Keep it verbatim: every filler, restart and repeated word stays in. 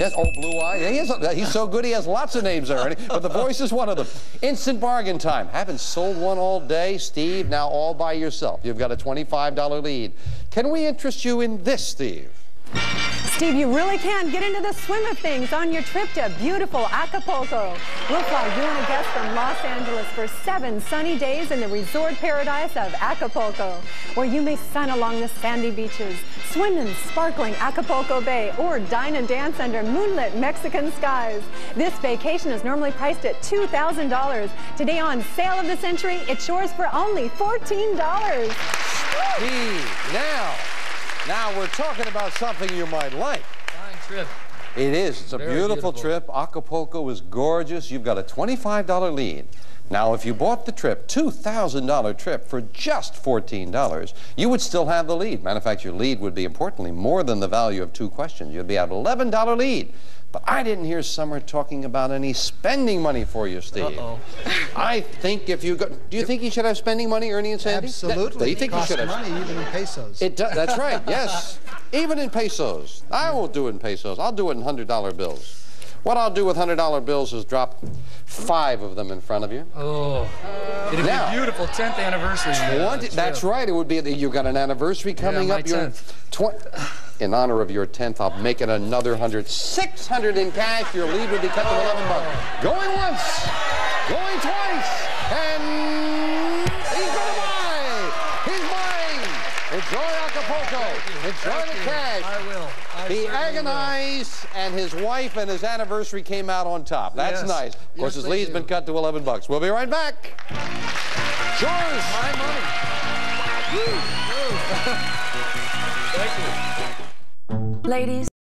Yes, oh, Blue Eye. Yeah, he has a, he's so good he has lots of names already, but the voice is one of them. Instant bargain time. Haven't sold one all day. Steve, now all by yourself. You've got a twenty-five dollar lead. Can we interest you in this, Steve? Steve, you really can get into the swing of things on your trip to beautiful Acapulco. We'll fly you and a guest from Los Angeles for seven sunny days in the resort paradise of Acapulco, where you may sun along the sandy beaches, swim in sparkling Acapulco Bay, or dine and dance under moonlit Mexican skies. This vacation is normally priced at two thousand dollars. Today on Sale of the Century, it's yours for only fourteen dollars. Steve, now. Now, we're talking about something you might like. Fine trip. It is. It's a beautiful, beautiful trip. Acapulco is gorgeous. You've got a twenty-five dollar lead. Now, if you bought the trip, two thousand dollar trip, for just fourteen dollars, you would still have the lead. Matter of fact, your lead would be, importantly, more than the value of two questions. You'd be at eleven dollar lead. But I didn't hear Summer talking about any spending money for you, Steve. Uh-oh. I think if you go... Do you think you should have spending money, Ernie and Sandy? Absolutely. You think it costs you should have money, even in pesos. It does, that's right, yes. Even in pesos. I won't do it in pesos. I'll do it in one hundred dollar bills. What I'll do with one hundred dollar bills is drop five of them in front of you. Oh, it'd now, be a beautiful tenth anniversary. twenty, that's right. It would be. You've got an anniversary coming yeah, up. My tenth. twenty, in honor of your tenth, I'll make it another hundred. six hundred in cash. Your lead would be cut to eleven bucks. Going once, going twice, and he's going to buy. He's buying. Enjoy Acapulco. Enjoy the cash. I will. I He agonized, will. and his wife and his anniversary came out on top. That's yes. nice. Of course, yes, his lead's do. been cut to eleven bucks. We'll be right back. Yours. My money. Woo. Woo. Thank you. Ladies.